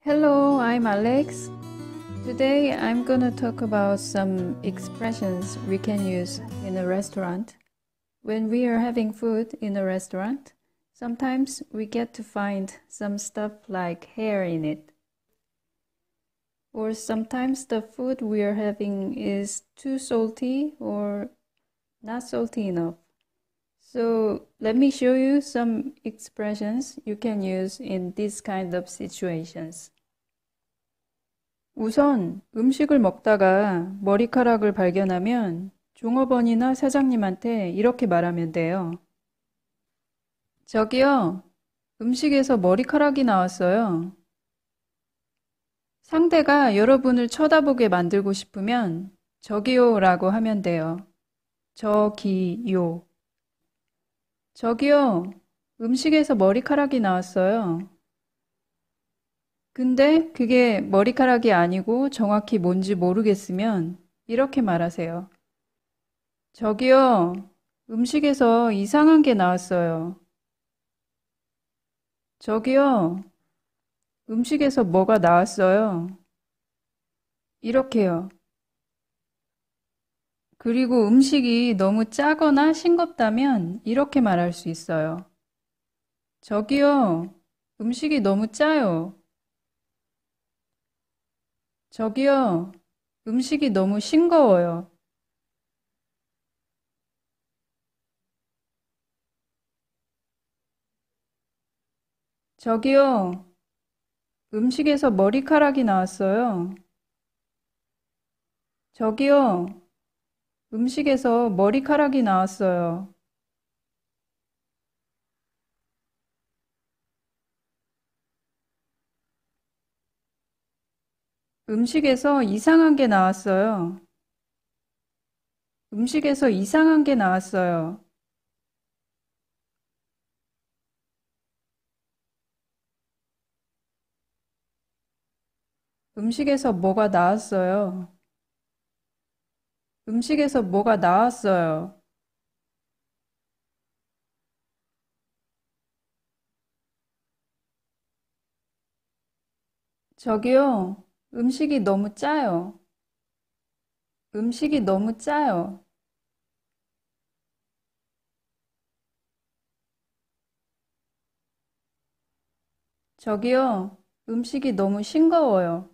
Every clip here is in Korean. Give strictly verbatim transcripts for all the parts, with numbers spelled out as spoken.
Hello, I'm Alex. Today I'm gonna talk about some expressions we can use in a restaurant. When we are having food in a restaurant, sometimes we get to find some stuff like hair in it. Or sometimes the food we are having is too salty or not salty enough. So let me show you some expressions you can use in this kind of situations. 우선 음식을 먹다가 머리카락을 발견하면 종업원이나 사장님한테 이렇게 말하면 돼요. 저기요, 음식에서 머리카락이 나왔어요. 상대가 여러분을 쳐다보게 만들고 싶으면 저기요 라고 하면 돼요. 저기요. 저기요, 음식에서 머리카락이 나왔어요. 근데 그게 머리카락이 아니고 정확히 뭔지 모르겠으면 이렇게 말하세요. 저기요, 음식에서 이상한 게 나왔어요. 저기요, 음식에서 뭐가 나왔어요. 이렇게요. 그리고 음식이 너무 짜거나 싱겁다면 이렇게 말할 수 있어요. 저기요, 음식이 너무 짜요. 저기요, 음식이 너무 싱거워요. 저기요, 음식에서 머리카락이 나왔어요. 저기요, 음식에서 머리카락이 나왔어요. 음식에서 이상한 게 나왔어요. 음식에서 이상한 게 나왔어요. 음식에서 뭐가 나왔어요. 음식에서 뭐가 나왔어요. 저기요, 음식이 너무 짜요. 음식이 너무 짜요. 저기요, 음식이 너무 싱거워요.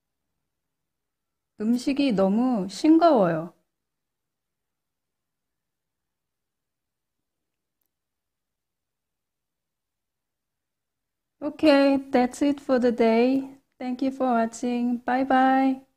음식이 너무 싱거워요. Okay, that's it for the day. Thank you for watching. Bye bye.